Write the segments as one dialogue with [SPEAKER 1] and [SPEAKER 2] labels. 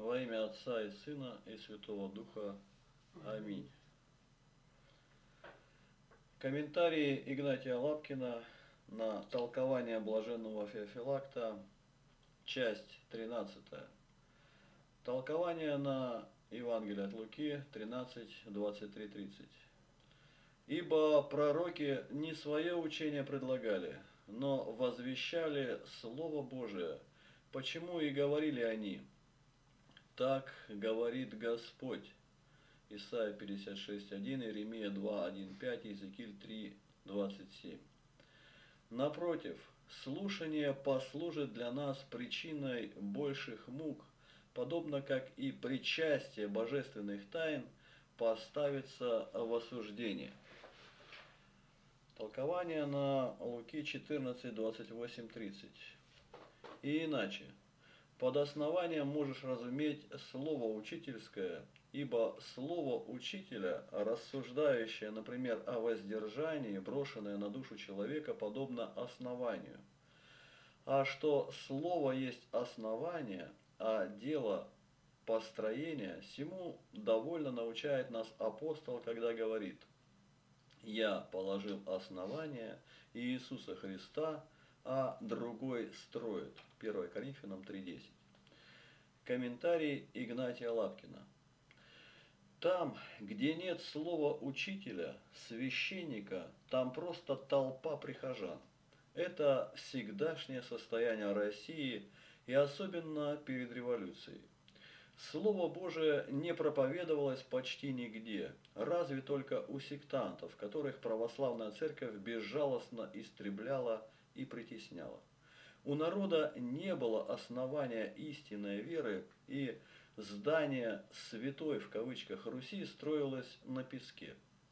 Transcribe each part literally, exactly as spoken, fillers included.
[SPEAKER 1] Во имя Отца и Сына и Святого Духа. Аминь. Комментарии Игнатия Лапкина на толкование блаженного Феофилакта, часть тринадцатая. Толкование на Евангелие от Луки тринадцать, двадцать три, тридцать. Ибо пророки не свое учение предлагали, но возвещали Слово Божие, почему и говорили они: так говорит Господь. Исайя пятьдесят шесть, один, Иеремия два, один, пять, Иезекииль три, двадцать семь. Напротив, слушание послужит для нас причиной больших мук, подобно как и причастие божественных тайн поставится в осуждение. Толкование на Луки четырнадцать, двадцать восемь, тридцать. И иначе. Под основанием можешь разуметь слово учительское, ибо слово учителя, рассуждающее, например, о воздержании, брошенное на душу человека, подобно основанию. А что слово есть основание, а дело построения, сему довольно научает нас апостол, когда говорит: «Я положил основание Иисуса Христа, а другой строит». первое Коринфянам три, десять. Комментарий Игнатия Лапкина. Там, где нет слова учителя, священника, там просто толпа прихожан. Это всегдашнее состояние России и особенно перед революцией. Слово Божие не проповедовалось почти нигде, разве только у сектантов, которых православная церковь безжалостно истребляла и притесняла. У народа не было основания истинной веры, и здание «святой» в кавычках Руси строилось на песке.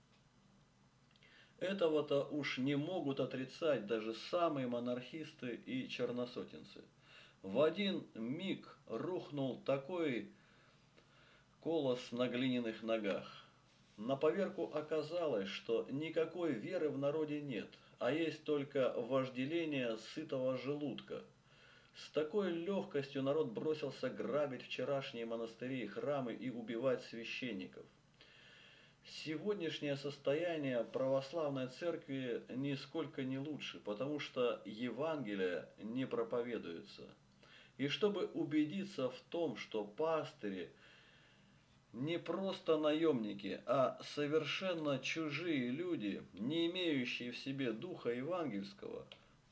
[SPEAKER 1] Этого-то уж не могут отрицать даже самые монархисты и черносотенцы. В один миг рухнул такой колос на глиняных ногах. На поверку оказалось, что никакой веры в народе нет, а есть только вожделение сытого желудка. С такой легкостью народ бросился грабить вчерашние монастыри и храмы и убивать священников. Сегодняшнее состояние православной церкви нисколько не лучше, потому что Евангелие не проповедуется. И чтобы убедиться в том, что пастыри не просто наемники, а совершенно чужие люди, не имеющие в себе духа евангельского,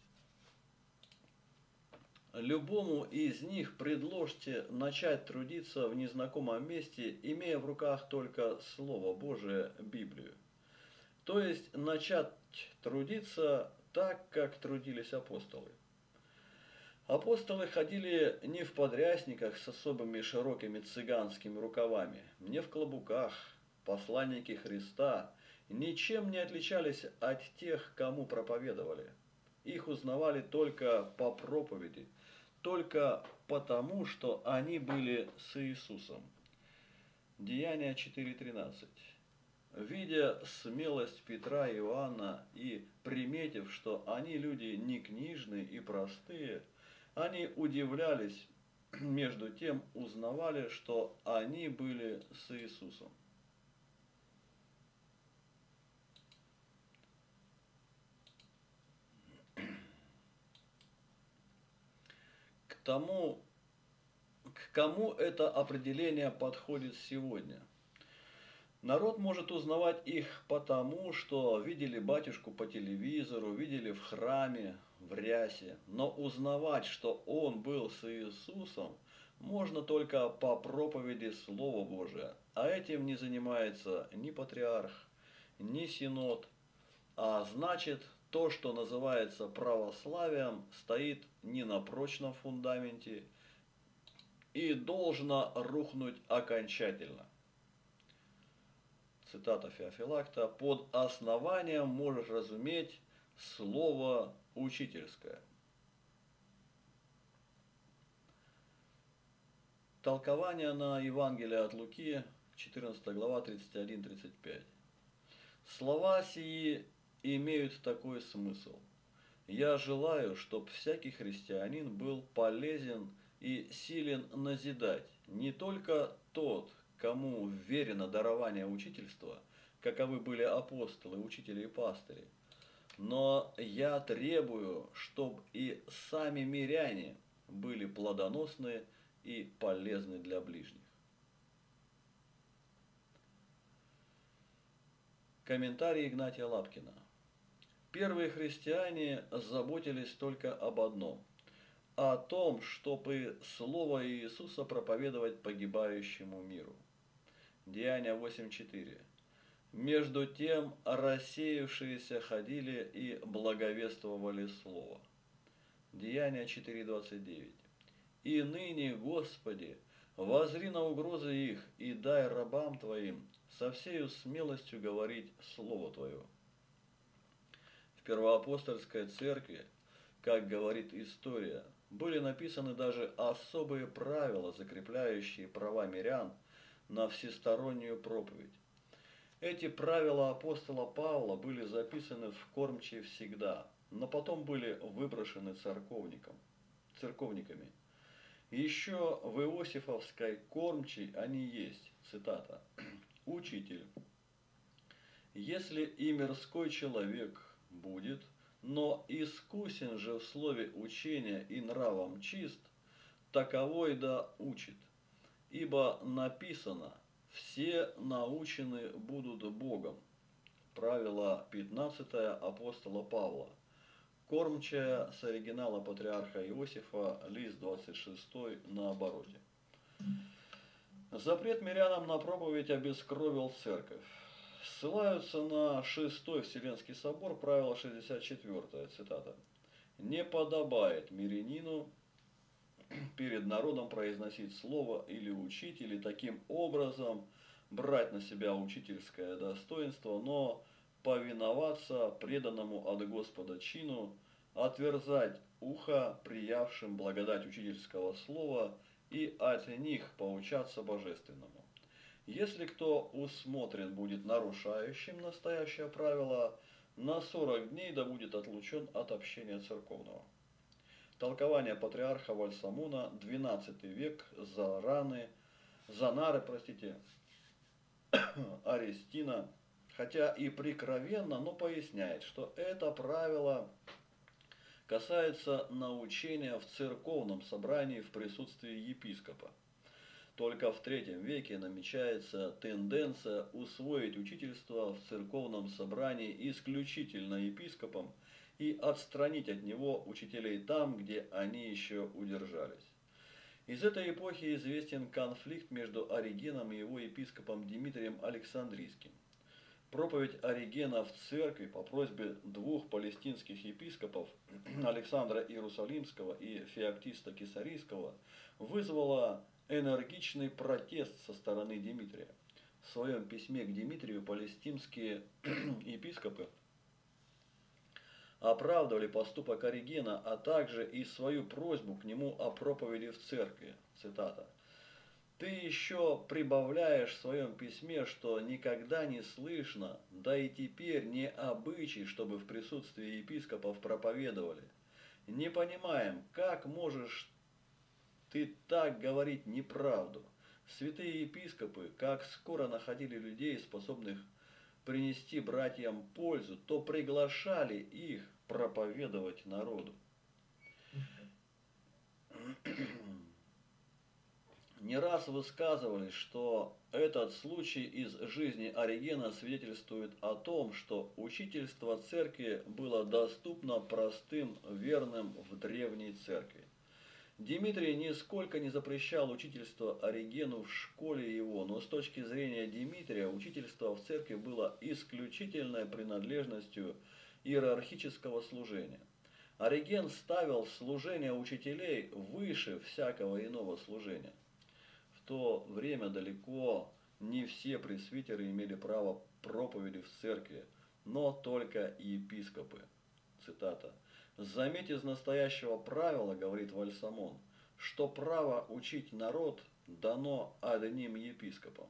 [SPEAKER 1] любому из них предложьте начать трудиться в незнакомом месте, имея в руках только Слово Божие, Библию. То есть начать трудиться так, как трудились апостолы. Апостолы ходили не в подрясниках с особыми широкими цыганскими рукавами, не в клобуках. Посланники Христа ничем не отличались от тех, кому проповедовали. Их узнавали только по проповеди, только потому, что они были с Иисусом. Деяния четыре, тринадцать. Видя смелость Петра и Иоанна и приметив, что они люди не книжные и простые, они удивлялись, между тем узнавали, что они были с Иисусом. К тому, к кому это определение подходит сегодня? Народ может узнавать их потому, что видели батюшку по телевизору, видели в храме, в рясе. Но узнавать, что он был с Иисусом, можно только по проповеди Слова Божия. А этим не занимается ни патриарх, ни синод. А значит, то, что называется православием, стоит не на прочном фундаменте и должно рухнуть окончательно. Цитата Феофилакта: «Под основанием можешь разуметь слово учительское». Толкование на Евангелие от Луки, четырнадцатая глава, тридцать один, тридцать пять. Слова сии имеют такой смысл: «Я желаю, чтоб всякий христианин был полезен и силен назидать не только тот, кому верено дарование учительства, каковы были апостолы, учители и пастыри, но я требую, чтобы и сами миряне были плодоносны и полезны для ближних. Комментарий Игнатия Лапкина. Первые христиане заботились только об одном – о том, чтобы Слово Иисуса проповедовать погибающему миру. Деяния восемь четыре. Между тем рассеявшиеся ходили и благовествовали Слово. Деяния четыре двадцать девять. И ныне, Господи, воззри на угрозы их и дай рабам Твоим со всею смелостью говорить Слово Твое. В первоапостольской церкви, как говорит история, были написаны даже особые правила, закрепляющие права мирян на всестороннюю проповедь. Эти правила апостола Павла были записаны в кормчей всегда, но потом были выброшены церковникам, церковниками. Еще в Иосифовской кормчей они есть, цитата, «Учитель, если и мирской человек будет, но искусен же в слове учения и нравом чист, таковой да учит, ибо написано, все научены будут Богом». Правило пятнадцатое апостола Павла. Кормчая с оригинала патриарха Иосифа, лист двадцать шесть на обороте. Запрет мирянам на проповедь обескровил церковь. Ссылаются на шестой Вселенский собор, правило шестьдесят четыре, цитата. «Не подобает мирянину перед народом произносить слово или учить, или таким образом брать на себя учительское достоинство, но повиноваться преданному от Господа чину, отверзать ухо приявшим благодать учительского слова и от них поучаться божественному. Если кто усмотрен будет нарушающим настоящее правило, на сорок дней да будет отлучен от общения церковного». Толкование патриарха Вальсамуна, двенадцатый век, Зараны, Занары, простите, Арестина, хотя и прикровенно, но поясняет, что это правило касается научения в церковном собрании в присутствии епископа. Только в третьем веке намечается тенденция усвоить учительство в церковном собрании исключительно епископом и отстранить от него учителей там, где они еще удержались. Из этой эпохи известен конфликт между Оригеном и его епископом Дмитрием Александрийским. Проповедь Оригена в церкви по просьбе двух палестинских епископов, Александра Иерусалимского и Феоктиста Кесарийского, вызвала энергичный протест со стороны Дмитрия. В своем письме к Дмитрию палестинские епископы оправдывали поступок Оригена, а также и свою просьбу к нему о проповеди в церкви. Цитата. «Ты еще прибавляешь в своем письме, что никогда не слышно, да и теперь не обычай, чтобы в присутствии епископов проповедовали. Не понимаем, как можешь ты так говорить неправду. Святые епископы, как скоро находили людей, способных принести братьям пользу, то приглашали их проповедовать народу». Не раз высказывались, что этот случай из жизни Оригена свидетельствует о том, что учительство церкви было доступно простым верным в древней церкви. Дмитрий нисколько не запрещал учительство Оригену в школе его, но с точки зрения Дмитрия учительство в церкви было исключительной принадлежностью иерархического служения. Ориген ставил служение учителей выше всякого иного служения. В то время далеко не все пресвитеры имели право проповеди в церкви, но только епископы. Цитата. «Заметь из настоящего правила, — говорит Вальсамон, — что право учить народ дано одним епископам».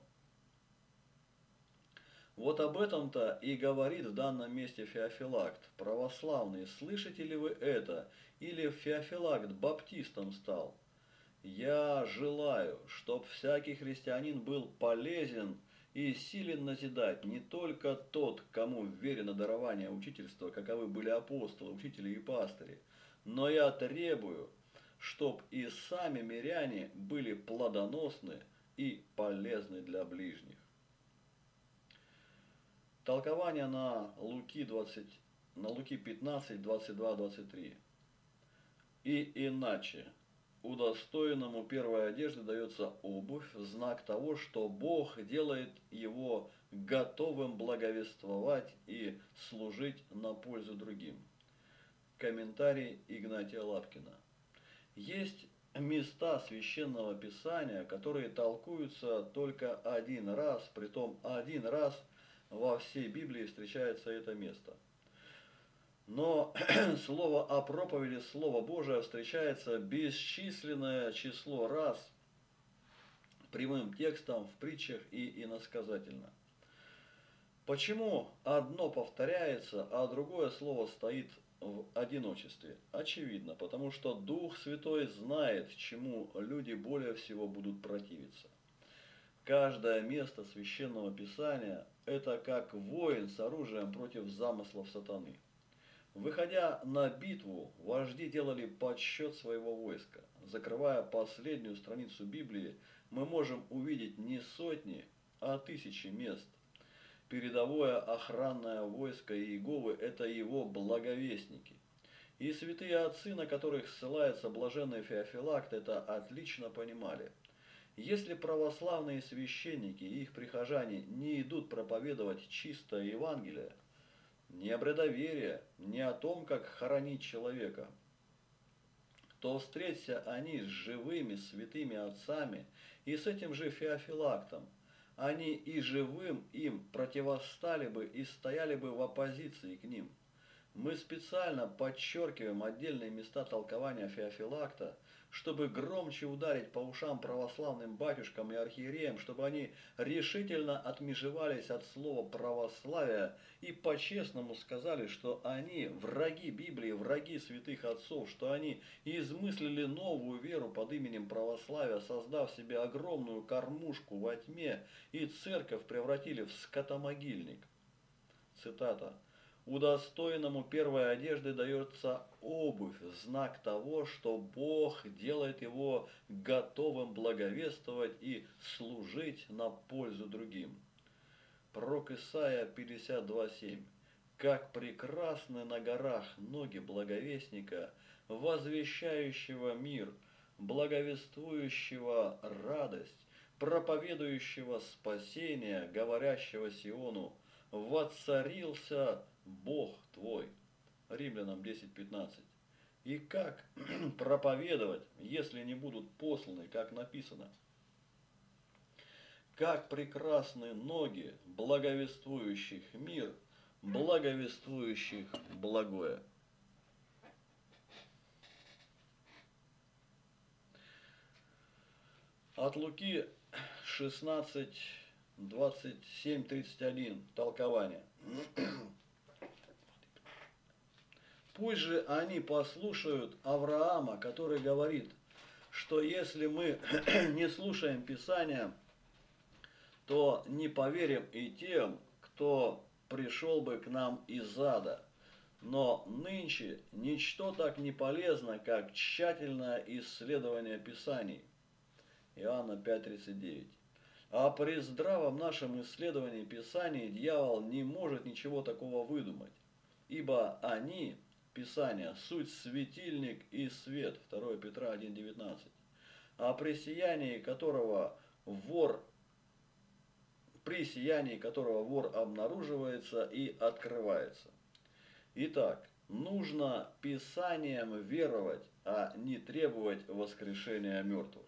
[SPEAKER 1] Вот об этом-то и говорит в данном месте Феофилакт. Православные, слышите ли вы это? Или Феофилакт баптистом стал? Я желаю, чтоб всякий христианин был полезен и силен назидать не только тот, кому верено дарование учительства, каковы были апостолы, учители и пастыри, но я требую, чтоб и сами миряне были плодоносны и полезны для ближних. Толкование на Луки, двадцать, на Луки пятнадцать, двадцать два, двадцать три. И иначе, удостоенному первой одежды дается обувь, знак того, что Бог делает его готовым благовествовать и служить на пользу другим. Комментарий Игнатия Лапкина. Есть места Священного Писания, которые толкуются только один раз, притом один раз во всей Библии встречается это место. Но слово о проповеди Слова Божия встречается бесчисленное число раз прямым текстом в притчах и иносказательно. Почему одно повторяется, а другое слово стоит в одиночестве? Очевидно, потому что Дух Святой знает, чему люди более всего будут противиться. Каждое место Священного Писания – это как воин с оружием против замыслов сатаны. Выходя на битву, вожди делали подсчет своего войска. Закрывая последнюю страницу Библии, мы можем увидеть не сотни, а тысячи мест. Передовое охранное войско Иеговы – это его благовестники. И святые отцы, на которых ссылается блаженный Феофилакт, это отлично понимали. Если православные священники и их прихожане не идут проповедовать чистое Евангелие, не о бредоверии, не о том, как хоронить человека, то встреться они с живыми святыми отцами и с этим же Феофилактом, они и живым им противостали бы и стояли бы в оппозиции к ним. Мы специально подчеркиваем отдельные места толкования Феофилакта, чтобы громче ударить по ушам православным батюшкам и архиереям, чтобы они решительно отмежевались от слова православия и по-честному сказали, что они враги Библии, враги святых отцов, что они измыслили новую веру под именем православия, создав себе огромную кормушку во тьме и церковь превратили в скотомогильник. Цитата. Удостоенному первой одежды дается обувь, знак того, что Бог делает его готовым благовествовать и служить на пользу другим. Пророк Исаия пятьдесят два семь. Как прекрасны на горах ноги благовестника, возвещающего мир, благовествующего радость, проповедующего спасение, говорящего Сиону: воцарился Бог твой. Римлянам десять пятнадцать. И как проповедовать, если не будут посланы, как написано? Как прекрасны ноги благовествующих мир, благовествующих благое. От Луки шестнадцать, двадцать семь, тридцать один. Толкование. Пусть же они послушают Авраама, который говорит, что если мы не слушаем Писания, то не поверим и тем, кто пришел бы к нам из ада. Но нынче ничто так не полезно, как тщательное исследование Писаний. Иоанна пять тридцать девять. А при здравом нашем исследовании Писаний дьявол не может ничего такого выдумать, ибо они, Писания, суть светильник и свет, второе Петра один девятнадцать, а при сиянии которого вор, при сиянии которого вор обнаруживается и открывается. Итак, нужно Писаниям веровать, а не требовать воскрешения мертвых.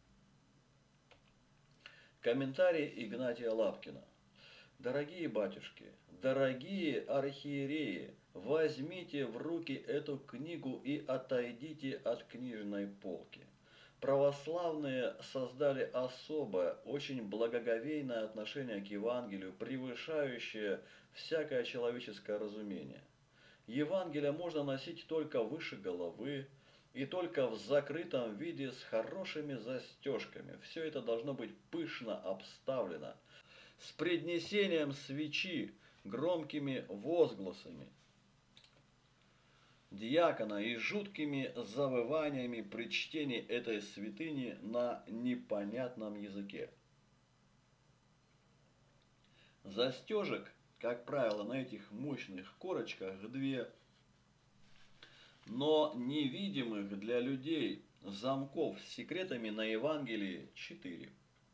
[SPEAKER 1] Комментарий Игнатия Лапкина. Дорогие батюшки, дорогие архиереи, возьмите в руки эту книгу и отойдите от книжной полки. Православные создали особое, очень благоговейное отношение к Евангелию, превышающее всякое человеческое разумение. Евангелие можно носить только выше головы и только в закрытом виде с хорошими застежками. Все это должно быть пышно обставлено, с преднесением свечи, громкими возгласами диакона и жуткими завываниями при чтении этой святыни на непонятном языке. Застежек, как правило, на этих мощных корочках две, но невидимых для людей замков с секретами на Евангелии четыре.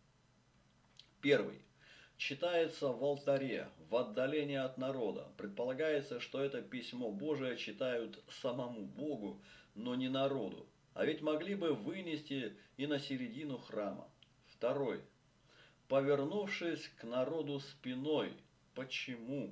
[SPEAKER 1] Первый. Читается в алтаре, в отдалении от народа. Предполагается, что это письмо Божие читают самому Богу, но не народу. А ведь могли бы вынести и на середину храма. Второй. Повернувшись к народу спиной. Почему?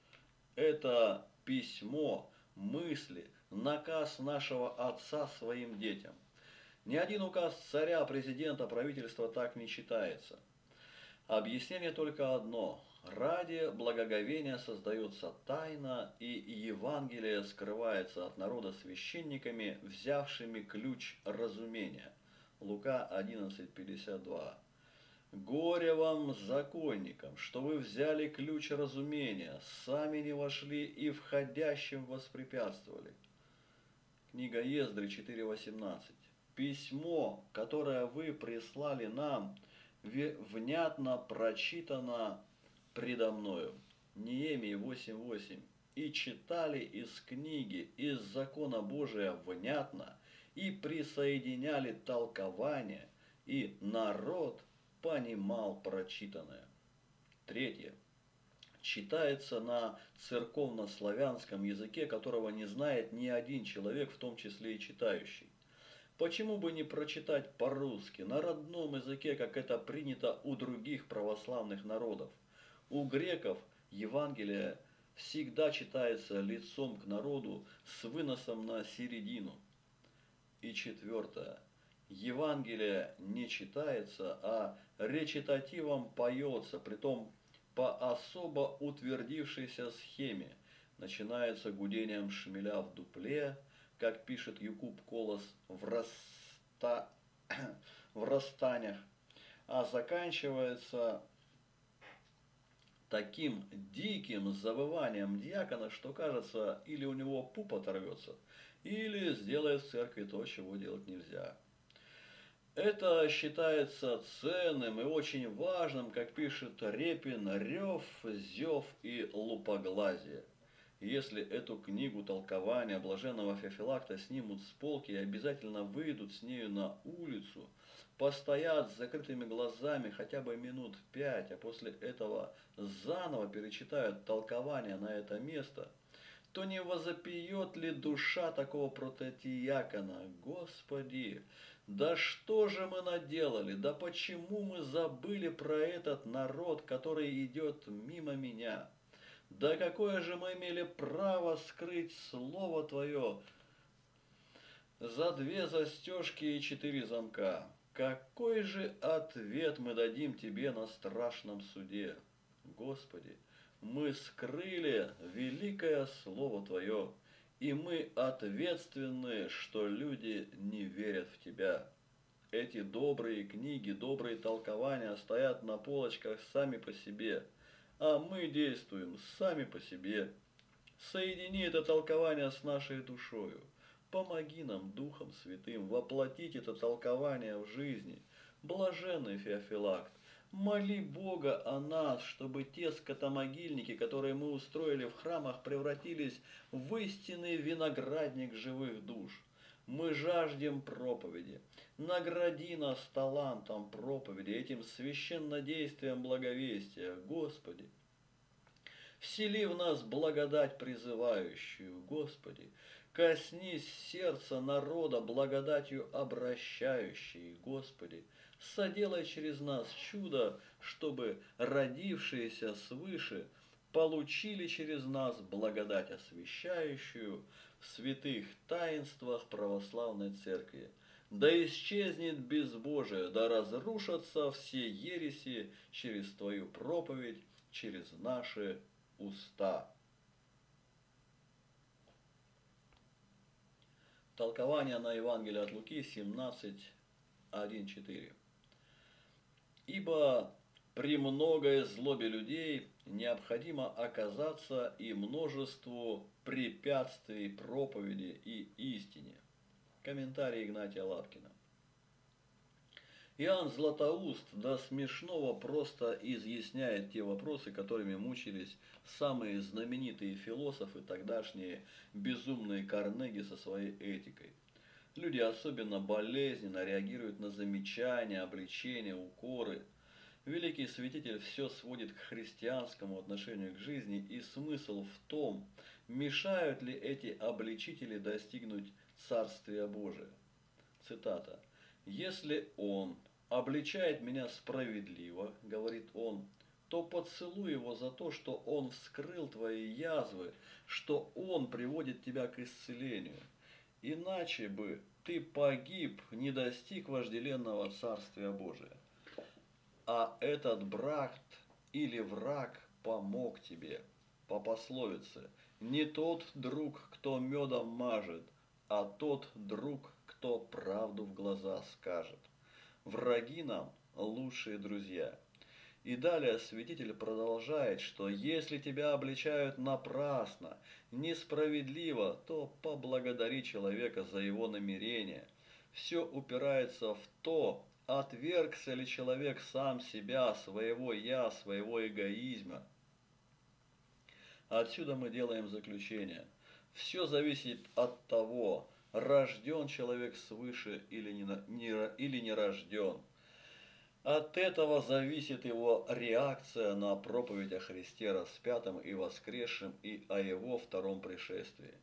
[SPEAKER 1] Это письмо, мысли, наказ нашего Отца своим детям. Ни один указ царя, президента, правительства так не читается. Объяснение только одно. Ради благоговения создается тайна, и Евангелие скрывается от народа священниками, взявшими ключ разумения. Лука одиннадцать пятьдесят два. Горе вам, законникам, что вы взяли ключ разумения, сами не вошли и входящим воспрепятствовали. Книга Ездры четыре восемнадцать. Письмо, которое вы прислали нам, внятно прочитано предо мною. Неемия восемь восемь. И читали из книги, из закона Божия внятно, и присоединяли толкование, и народ понимал прочитанное. Третье. Читается на церковно-славянском языке, которого не знает ни один человек, в том числе и читающий. Почему бы не прочитать по-русски, на родном языке, как это принято у других православных народов? У греков Евангелие всегда читается лицом к народу с выносом на середину. И четвертое. Евангелие не читается, а речитативом поется, притом по особо утвердившейся схеме. Начинается гудением шмеля в дупле, как пишет Якуб Колос в, раста... в расстанях, а заканчивается таким диким завыванием диакона, что кажется, или у него пуп оторвется, или сделает в церкви то, чего делать нельзя. Это считается ценным и очень важным, как пишет Репин, рев, зев и лупоглазие. Если эту книгу толкования блаженного Феофилакта снимут с полки и обязательно выйдут с нею на улицу, постоят с закрытыми глазами хотя бы минут пять, а после этого заново перечитают толкование на это место, то не возопьет ли душа такого протодиакона: Господи, да что же мы наделали, да почему мы забыли про этот народ, который идет мимо меня? Да какое же мы имели право скрыть Слово Твое за две застежки и четыре замка? Какой же ответ мы дадим Тебе на страшном суде? Господи, мы скрыли великое Слово Твое, и мы ответственны, что люди не верят в Тебя. Эти добрые книги, добрые толкования стоят на полочках сами по себе, а мы действуем сами по себе. Соедини это толкование с нашей душою. Помоги нам, Духом Святым, воплотить это толкование в жизни. Блаженный Феофилакт, моли Бога о нас, чтобы те скотомогильники, которые мы устроили в храмах, превратились в истинный виноградник живых душ. Мы жаждем проповеди. Награди нас талантом проповеди, этим священнодействием благовестия, Господи. Всели в нас благодать призывающую, Господи. Коснись сердца народа благодатью обращающей, Господи. Соделай через нас чудо, чтобы родившиеся свыше получили через нас благодать освящающую в святых таинствах православной церкви. Да исчезнет безбожие, да разрушатся все ереси через Твою проповедь, через наши уста. Толкование на Евангелие от Луки семнадцать, один, четыре. Ибо при многой злобе людей необходимо оказаться и множеству препятствий проповеди и истине. Комментарий Игнатия Лапкина. Иоанн Златоуст до смешного просто изъясняет те вопросы, которыми мучились самые знаменитые философы тогдашние безумные Карнеги со своей этикой. Люди особенно болезненно реагируют на замечания, обличения, укоры. Великий святитель все сводит к христианскому отношению к жизни, и смысл в том, мешают ли эти обличители достигнуть Царствия Божия. Цитата. «Если он обличает меня справедливо, — говорит он, — то поцелуй его за то, что он вскрыл твои язвы, что он приводит тебя к исцелению. Иначе бы ты погиб, не достиг вожделенного Царствия Божия. А этот брат или враг помог тебе». По пословице: «Не тот друг, кто медом мажет, а тот друг, кто правду в глаза скажет». Враги нам лучшие друзья. И далее святитель продолжает, что если тебя обличают напрасно, несправедливо, то поблагодари человека за его намерение. Все упирается в то, отвергся ли человек сам себя, своего «я», своего эгоизма. Отсюда мы делаем заключение. Все зависит от того, рожден человек свыше или не, не, или не рожден. От этого зависит его реакция на проповедь о Христе распятом и воскресшем и о его втором пришествии.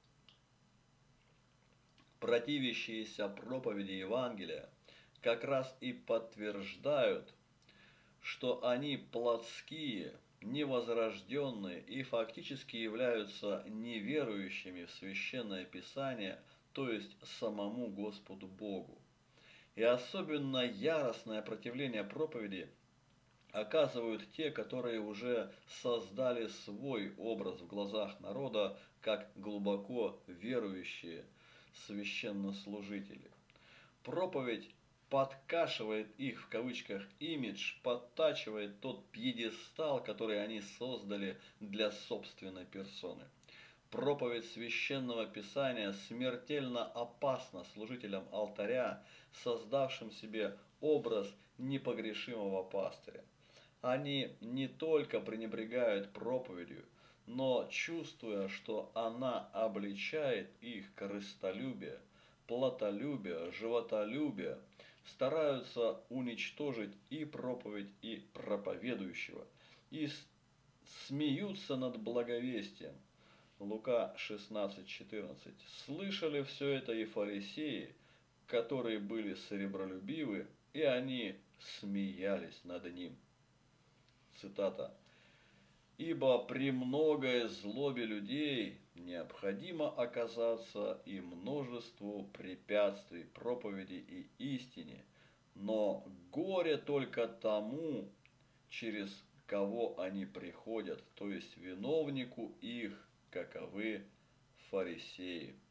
[SPEAKER 1] Противящиеся проповеди Евангелия как раз и подтверждают, что они плотские, невозрожденные и фактически являются неверующими в Священное Писание, то есть самому Господу Богу. И особенно яростное противление проповеди оказывают те, которые уже создали свой образ в глазах народа, как глубоко верующие священнослужители. Проповедь подкашивает их, в кавычках, имидж, подтачивает тот пьедестал, который они создали для собственной персоны. Проповедь Священного Писания смертельно опасна служителям алтаря, создавшим себе образ непогрешимого пастыря. Они не только пренебрегают проповедью, но, чувствуя, что она обличает их корыстолюбие, плотолюбие, животолюбие, стараются уничтожить и проповедь, и проповедующего, и смеются над благовестием. Лука шестнадцать, четырнадцать. Слышали все это и фарисеи, которые были сребролюбивы, и они смеялись над ним. Цитата. «Ибо при многой злобе людей необходимо оказаться и множеству препятствий проповеди и истине, но горе только тому, через кого они приходят, то есть виновнику их, каковы фарисеи».